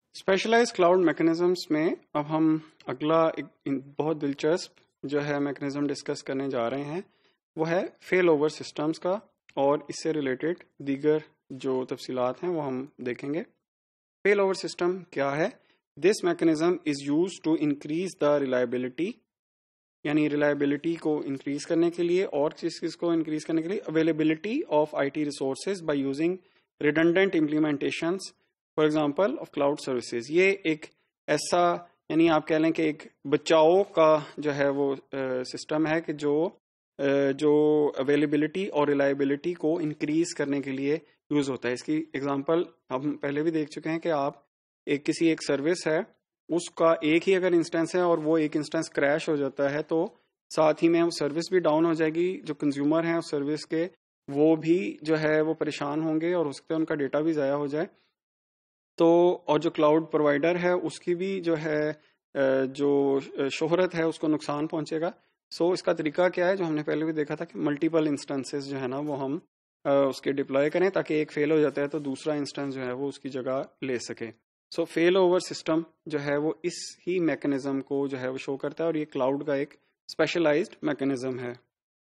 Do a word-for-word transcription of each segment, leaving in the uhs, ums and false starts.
Specialised cloud mechanisms में अब हम अगला एक बहुत दिलचस्प जो है मैकेनिज्म डिस्कस करने जा रहे हैं वो है फेल ओवर सिस्टम्स का, और इससे रिलेटेड दीगर जो तफसीलात हैं वो हम देखेंगे। फेल ओवर सिस्टम क्या है? This mechanism is use to increase the reliability, यानी रिलायबिलिटी को इंक्रीज करने के लिए, और किस चीज को इंक्रीज करने के लिए, availability of IT resources by using redundant implementations for example of cloud services. ये एक ऐसा, यानी आप कह लें कि एक बचाव का जो है वो सिस्टम uh, है कि जो uh, जो अवेलेबिलिटी और रिलायबिलिटी को इंक्रीज करने के लिए यूज होता है। इसकी एग्जांपल हम पहले भी देख चुके हैं कि आप एक किसी एक सर्विस है, उसका एक ही अगर इंस्टेंस है और वो एक इंस्टेंस क्रैश हो जाता है तो साथ ही में वो सर्विस भी डाउन हो जाएगी। जो कंज्यूमर हैं उस सर्विस के वो भी जो है वो परेशान होंगे और हो सकता है उनका डेटा भी ज़ाया हो जाए। तो और जो क्लाउड प्रोवाइडर है उसकी भी जो है जो शोहरत है उसको नुकसान पहुंचेगा। सो इसका तरीका क्या है, जो हमने पहले भी देखा था कि मल्टीपल इंस्टेंसेस जो है ना वो हम उसके डिप्लॉय करें ताकि एक फेल हो जाता है तो दूसरा इंस्टेंस जो है वो उसकी जगह ले सके। सो फेल ओवर सिस्टम जो है वो इस ही मैकेनिज्म को जो है वो शो करता है, और ये क्लाउड का एक स्पेशलाइज्ड मैकेनिज्म है।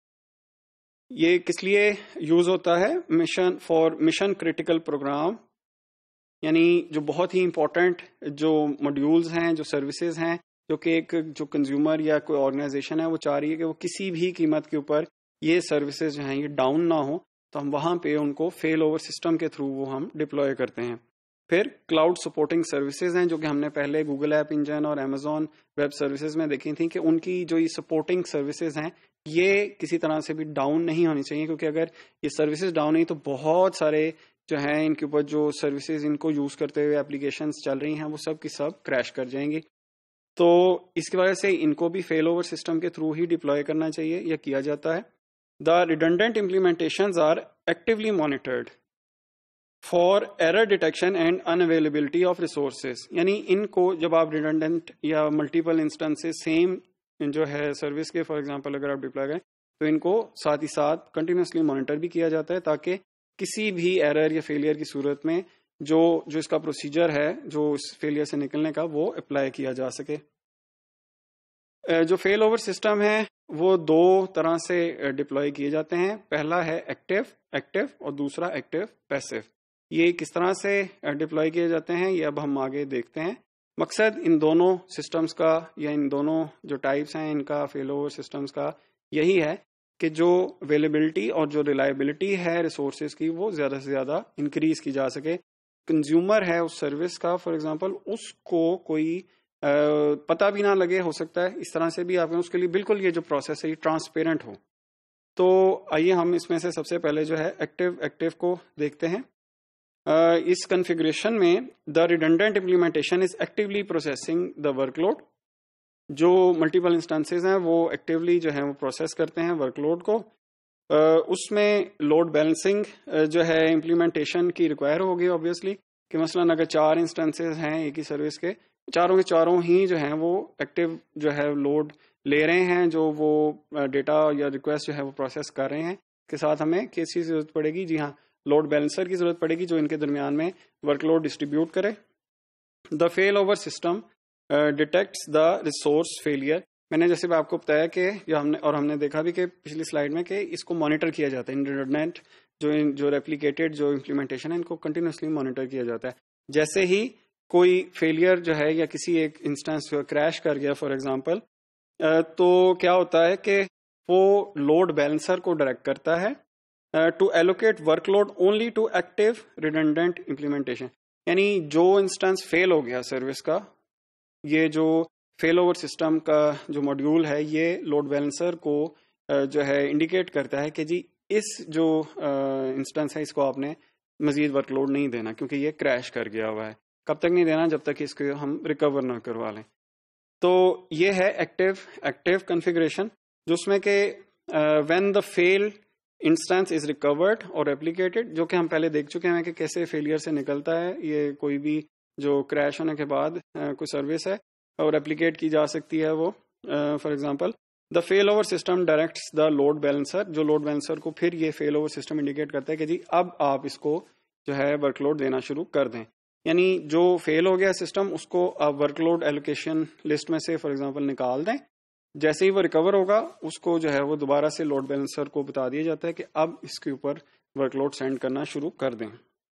ये किस लिए यूज होता है? Mission for mission critical program, यानी जो बहुत ही इंपॉर्टेंट जो मॉड्यूल्स हैं, जो सर्विसेज हैं, जो कि एक जो कंज्यूमर या कोई ऑर्गेनाइजेशन है वो चाह रही है कि वो किसी भी कीमत के ऊपर ये सर्विसेज जो हैं ये डाउन ना हो, तो हम वहां पे उनको फेल ओवर सिस्टम के थ्रू वो हम डिप्लॉय करते हैं। फिर क्लाउड सपोर्टिंग सर्विसेज हैं, जो कि हमने पहले गूगल ऐप इंजन और अमेजॉन वेब सर्विसेज में देखी थी कि उनकी जो ये सपोर्टिंग सर्विसेज हैं ये किसी तरह से भी डाउन नहीं होनी चाहिए, क्योंकि अगर ये सर्विसेज डाउन हुई तो बहुत सारे जो है इनके ऊपर जो सर्विसेज इनको यूज करते हुए एप्लीकेशंस चल रही हैं वो सब की सब क्रैश कर जाएंगी। तो इसकी वजह से इनको भी फेल ओवर सिस्टम के थ्रू ही डिप्लॉय करना चाहिए या किया जाता है। The redundant implementations are actively monitored for error detection and unavailability of resources, यानी इनको जब आप रिडंडेंट या मल्टीपल इंस्टेंसेस सेम जो है सर्विस के फॉर एग्जांपल अगर आप डिप्लॉय करें तो इनको साथ ही साथ कंटिन्यूसली मॉनिटर भी किया जाता है ताकि किसी भी एरर या फेलियर की सूरत में जो जो इसका प्रोसीजर है जो इस फेलियर से निकलने का वो अप्लाई किया जा सके। जो फेल ओवर सिस्टम है वो दो तरह से डिप्लॉय किए जाते हैं। पहला है एक्टिव एक्टिव और दूसरा एक्टिव पैसिव। ये किस तरह से डिप्लॉय किए जाते हैं ये अब हम आगे देखते हैं। मकसद इन दोनों सिस्टम्स का या इन दोनों जो टाइप्स हैं इनका फेल ओवर सिस्टम्स का यही है कि जो अवेलेबिलिटी और जो रिलायबिलिटी है रिसोर्सेज की वो ज्यादा से ज्यादा इंक्रीज की जा सके। कंज्यूमर है उस सर्विस का फॉर एग्जांपल उसको कोई आ, पता भी ना लगे, हो सकता है इस तरह से भी आप उसके लिए बिल्कुल ये जो प्रोसेस है ये ट्रांसपेरेंट हो। तो आइए हम इसमें से सबसे पहले जो है एक्टिव एक्टिव को देखते हैं। आ, इस कॉन्फ़िगरेशन में the redundant implementation is actively processing the workload. जो मल्टीपल इंस्टेंसेस हैं वो एक्टिवली जो है वो प्रोसेस करते हैं वर्कलोड को। uh, उसमें लोड बैलेंसिंग uh, जो है इम्प्लीमेंटेशन की रिक्वायर होगी ऑब्वियसली, कि मसलन अगर चार इंस्टेंसेस हैं एक ही सर्विस के, चारों के चारों ही जो हैं वो एक्टिव जो है लोड ले रहे हैं, जो वो डेटा uh, या रिक्वेस्ट जो है वो प्रोसेस कर रहे हैं। के साथ हमें किस चीज़ की जरूरत पड़ेगी? जी हाँ, लोड बैलेंसर की जरूरत पड़ेगी जो इनके दरमियान में वर्कलोड डिस्ट्रीब्यूट करे। The fail over system detects the resource failure. मैंने जैसे भी आपको बताया कि हमने और हमने देखा भी कि पिछली स्लाइड में कि इसको मॉनिटर किया जाता है। रिडंडेंट जो जो रेप्लिकेटेड जो इम्प्लीमेंटेशन है इनको कंटिन्यूसली मॉनिटर किया जाता है। जैसे ही कोई फेलियर जो है या किसी एक इंस्टेंस क्रैश कर गया फॉर एग्जांपल, तो क्या होता है कि वो लोड बैलेंसर को डायरेक्ट करता है to allocate workload only to active redundant implementation. यानी जो इंस्टेंस फेल हो गया सर्विस का, ये जो फेल ओवर सिस्टम का जो मॉड्यूल है ये लोड बैलेंसर को जो है इंडिकेट करता है कि जी इस जो इंस्टेंस है इसको आपने मजीद वर्कलोड नहीं देना क्योंकि ये क्रैश कर गया हुआ है। कब तक नहीं देना? जब तक इसको हम रिकवर ना करवा लें। तो ये है एक्टिव एक्टिव कॉन्फ़िगरेशन, जिसमें कि when the fail instance is recovered और रेप्लिकेटेड, जो कि हम पहले देख चुके हैं कि कैसे फेलियर से निकलता है। ये कोई भी जो क्रैश होने के बाद uh, कोई सर्विस है और रेप्लिकेट की जा सकती है वो। For example the fail over system directs the load balancer, जो लोड बैलेंसर को फिर ये फेल ओवर सिस्टम इंडिकेट करता है कि जी अब आप इसको जो है वर्कलोड देना शुरू कर दें। यानी जो फेल हो गया सिस्टम उसको आप वर्कलोड एलोकेशन लिस्ट में से फॉर एग्जांपल निकाल दें, जैसे ही वो रिकवर होगा उसको जो है वो दोबारा से लोड बैलेंसर को बता दिया जाता है कि अब इसके ऊपर वर्कलोड सेंड करना शुरू कर दें।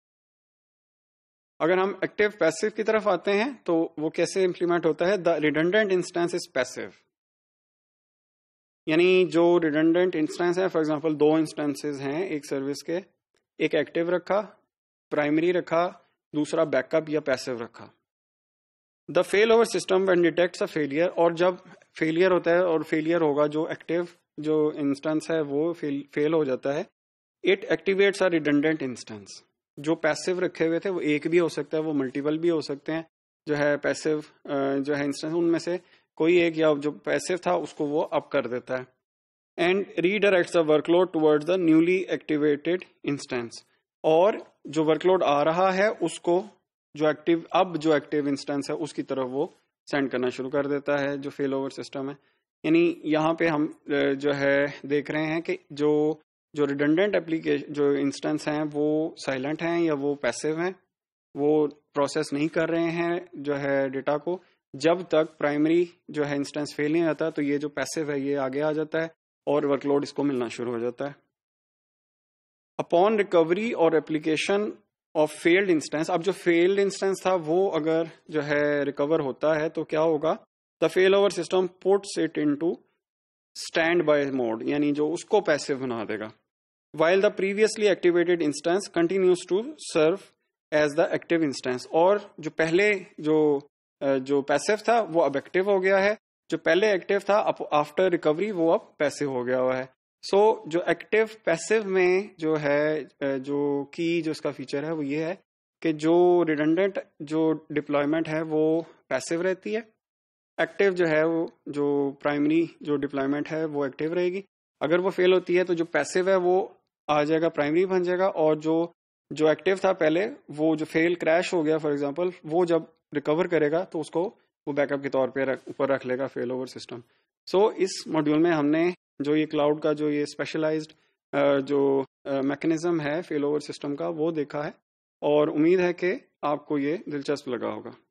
अगर हम एक्टिव पैसिव की तरफ आते हैं तो वो कैसे इंप्लीमेंट होता है, the redundant instance is passive. यानी जो रिडंडेंट इंस्टेंस है, फॉर एग्जांपल दो इंस्टेंसेस हैं एक सर्विस के, एक एक्टिव रखा, प्राइमरी रखा, दूसरा बैकअप या पैसिव रखा। The fail over system when detects a failure, और जब फेलियर होता है और फेलियर होगा जो एक्टिव जो इंस्टेंस है वो फेल फेल हो जाता है, it activates a redundant instance. जो पैसिव रखे हुए थे वो एक भी हो सकता है, वो मल्टीपल भी हो सकते हैं, जो है पैसिव जो है इंस्टेंस उनमें से कोई एक या जो पैसिव था उसको वो अप कर देता है। And redirects the workload towards the newly activated instance, और जो वर्कलोड आ रहा है उसको जो एक्टिव अब जो एक्टिव इंस्टेंस है उसकी तरफ वो सेंड करना शुरू कर देता है, जो फेल ओवर सिस्टम है। यानी यहाँ पे हम जो है देख रहे हैं कि जो जो रिडंडेंट एप्लीकेशन जो इंस्टेंस हैं वो साइलेंट हैं या वो पैसिव हैं, वो प्रोसेस नहीं कर रहे हैं जो है डेटा को। जब तक प्राइमरी जो है इंस्टेंस फेल नहीं आता तो ये जो पैसिव है ये आगे आ जाता है और वर्कलोड इसको मिलना शुरू हो जाता है। अपॉन रिकवरी और एप्लीकेशन ऑफ फेल्ड इंस्टेंस, अब जो फेल्ड इंस्टेंस था वो अगर जो है रिकवर होता है तो क्या होगा, the fail over system puts it into standby mode, यानी जो उसको पैसिव बना देगा, while the previously activated instance continues to serve as the active instance। और जो पहले जो जो पैसिव था वो अब एक्टिव हो गया है, जो पहले एक्टिव था अब आफ्टर रिकवरी वो अब पैसिव हो गया हुआ है। सो so, जो एक्टिव पैसिव में जो है जो की जो इसका फीचर है वो ये है कि जो रिडंडेंट जो डिप्लॉयमेंट है वो पैसिव रहती है, एक्टिव जो है वो जो प्राइमरी जो डिप्लॉयमेंट है वो एक्टिव रहेगी। अगर वो फेल होती है तो जो पैसिव है वो आ जाएगा प्राइमरी बन जाएगा, और जो जो एक्टिव था पहले वो जो फेल क्रैश हो गया फॉर एग्जांपल वो जब रिकवर करेगा तो उसको वो बैकअप के तौर पे रख, ऊपर रख लेगा फेल ओवर सिस्टम। सो इस मॉड्यूल में हमने जो ये क्लाउड का जो ये स्पेशलाइज्ड जो मैकेनिज्म है फेल ओवर सिस्टम का वो देखा है, और उम्मीद है कि आपको ये दिलचस्प लगा होगा।